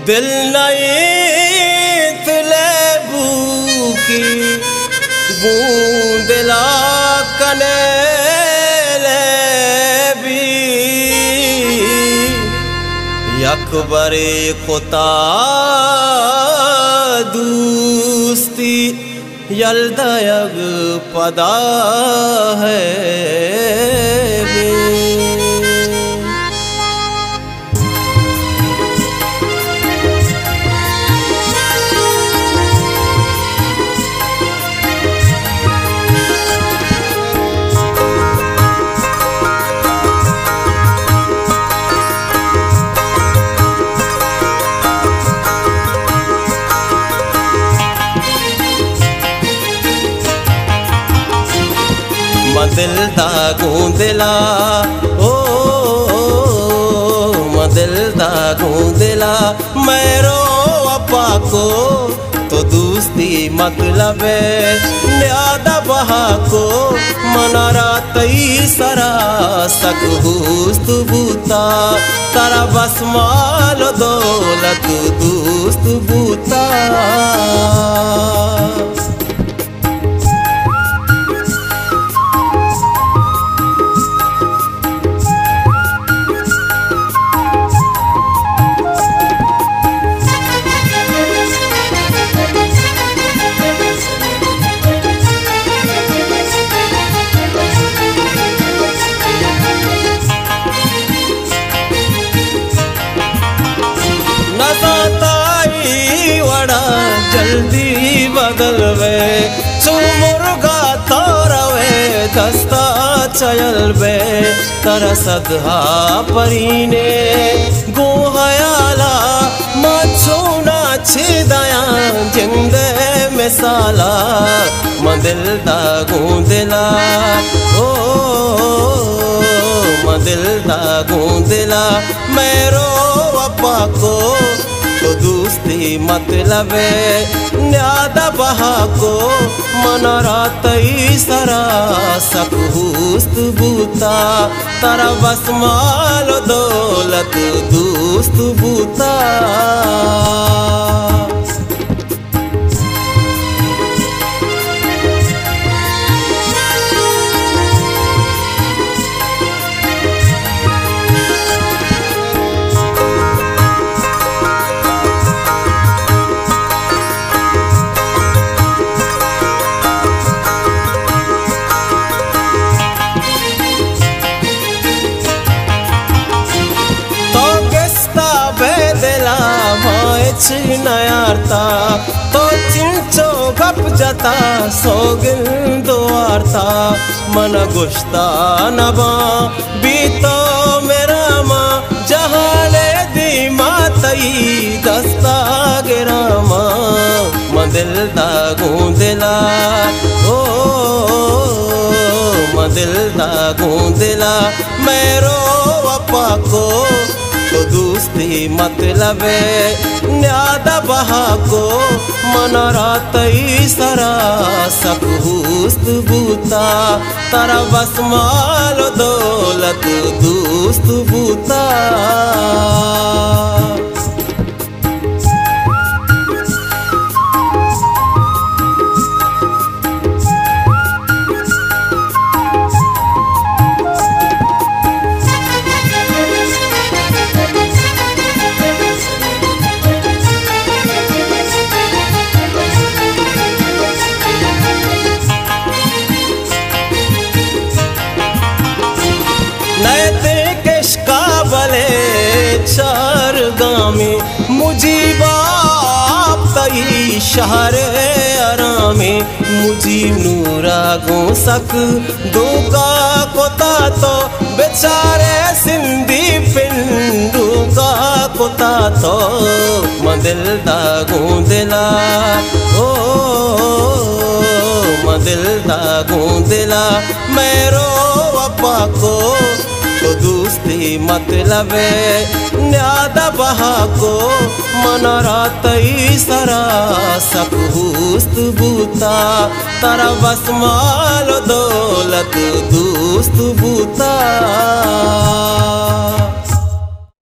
दिल नहीं तिलेबू की बूंदला कने भी यकबरे कोता दूस्ती यल्दयग पदा है दिल दा गूंदला ओ दिल दा गूंदला मेरो अपा को तो दोस्ती मतलब न्यादा बहा को मनारा तई सरा सकूस्त बूता तारा बस माल दौलत दोस्त बूता जल्दी बदलवे चुमुर्गा तोरवे दस्ता चयलवे तरसदहा परीने गोहयाला मछोना छिदया जिंदे में साला मदिल दा गूंदला ओ मदिल दा गूंदला मेरो अपा को तो दोस्ती मतलब न्यादा बहा को मनारा तई सरा सकूस्त बूता तारा बस माल दौलत दोस्त बूता नयारता तो चिंचो गप जता सोगिल दोआरता मन गुश्ता नबा बीतो मेरा माँ जहाले दी मातई दस्ता गिरामा मदिल दा गूंदला ओ मदिल दा गूंदला मेरो अपा को तो दोस्ती मतलब न्यादा बहा को मनारा तई सरा सकूस्त बूता तारा बस माल दौलत दोस्त बूता चार गामे मुजीबाप तई शहर आरामे मुजीब नूरा गो सक दूका कोता तो बेचारे सिंधी पिंडू का कोता तो मदिल दा गूंदला ओ मदिल दा गूंदला मेरो अपा को तो दोस्ती मतलब न्यादा बहा को मनारा तई सरा सकूस्त बूता तारा बस माल दौलत दोस्त बूता।